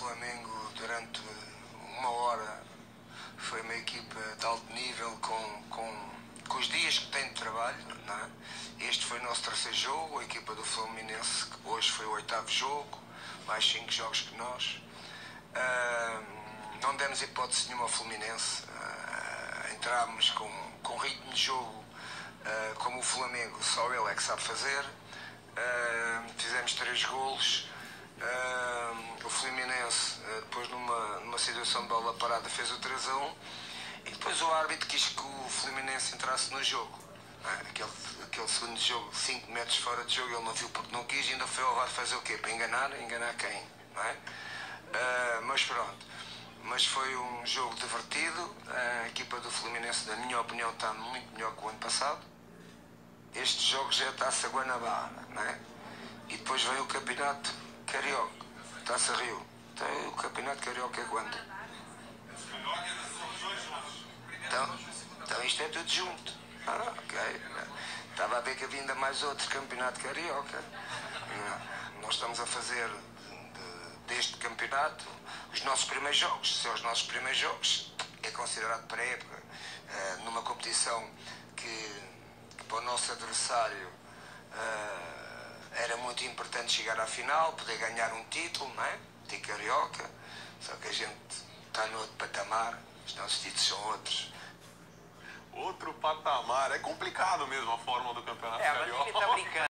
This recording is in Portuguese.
Flamengo durante uma hora foi uma equipa de alto nível com os dias que tem de trabalho, não é? Este foi o nosso terceiro jogo, a equipa do Fluminense que hoje foi o oitavo jogo, mais 5 jogos que nós. Não demos hipótese nenhuma ao Fluminense, entramos com ritmo de jogo como o Flamengo, só ele é que sabe fazer. Fizemos 3 golos. O Fluminense, depois numa situação de bola parada, fez o 3-1 e depois o árbitro quis que o Fluminense entrasse no jogo. Aquele segundo jogo, 5 metros fora de jogo, ele não viu porque não quis, ainda foi ao VAR fazer o quê? Para enganar? Enganar quem? Não é? Mas pronto. Mas foi um jogo divertido. A equipa do Fluminense, na minha opinião, está muito melhor que o ano passado. Este jogo já está-se a Guanabara, não é? E depois vem o Campeonato Carioca, Taça Rio. Então, o Campeonato Carioca é quando? Então isto é tudo junto. Ok. Estava a ver que havia ainda mais outro Campeonato Carioca. Nós estamos a fazer deste campeonato os nossos primeiros jogos. Se é os nossos primeiros jogos, é considerado pré-época. Numa competição que para o nosso adversário era muito importante chegar à final, poder ganhar um título, não é? De Carioca. Só que a gente está no outro patamar, os nossos títulos são outros. Outro patamar. É complicado mesmo a fórmula do Campeonato Carioca. Mas ele tá brincando.